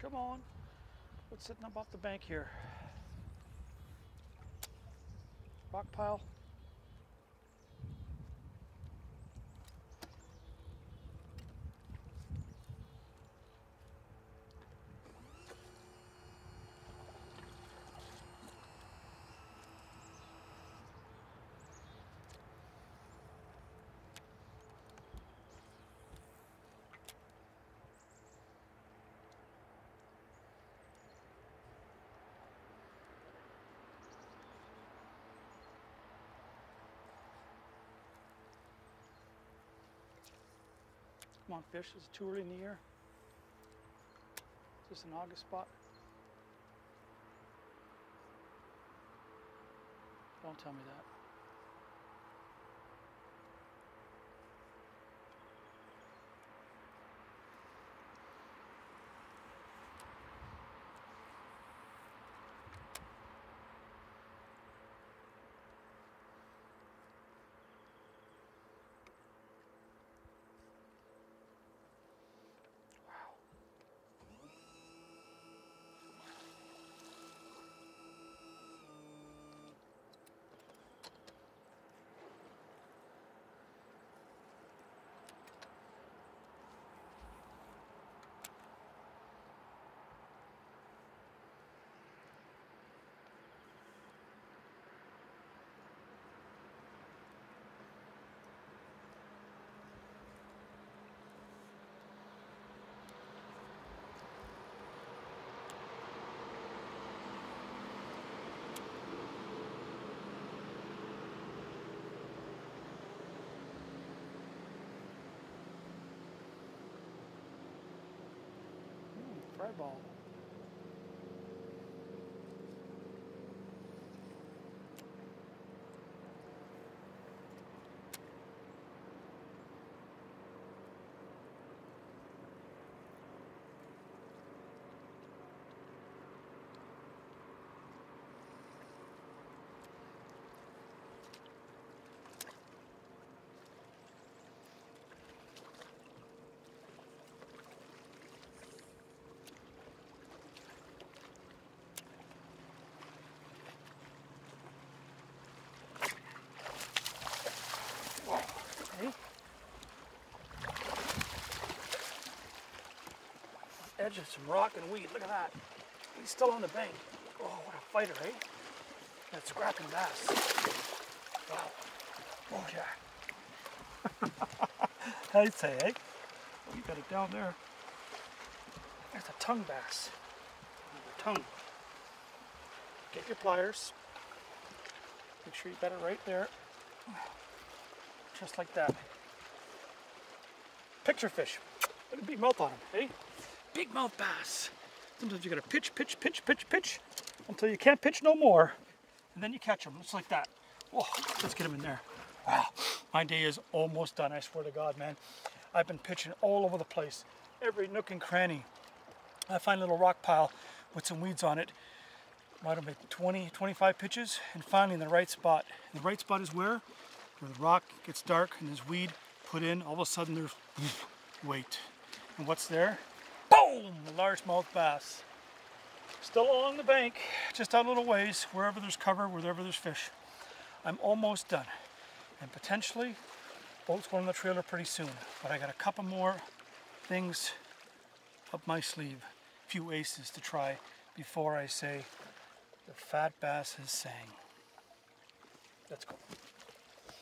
Come on. What's sitting up off the bank here? Rock pile. Come on, fish. Is it too early in the year? Is this an August spot? Don't tell me that. Fry ball. Okay. Edge of some rock and weed. Look at that. He's still on the bank. Oh, what a fighter, eh? That scrapping bass. Wow. Oh, yeah. I'd say, eh? You got it down there. There's a tongue bass. Your tongue. Get your pliers. Make sure you got it right there. Just like that. Picture fish. Look at the big mouth on him, eh? Big mouth bass. Sometimes you gotta pitch until you can't pitch no more. And then you catch them, just like that. Oh, let's get him in there. Wow, my day is almost done, I swear to God, man. I've been pitching all over the place. Every nook and cranny. I find a little rock pile with some weeds on it. Might have made 20, 25 pitches, and finally in the right spot. And the right spot is where the rock gets dark and there's weed put in. All of a sudden there's weight. And what's there? Boom! A largemouth bass. Still along the bank, just out a little ways, wherever there's cover, wherever there's fish. I'm almost done. And potentially, boat's going on the trailer pretty soon. But I got a couple more things up my sleeve. A few aces to try before I say the fat bass has sang. Let's go.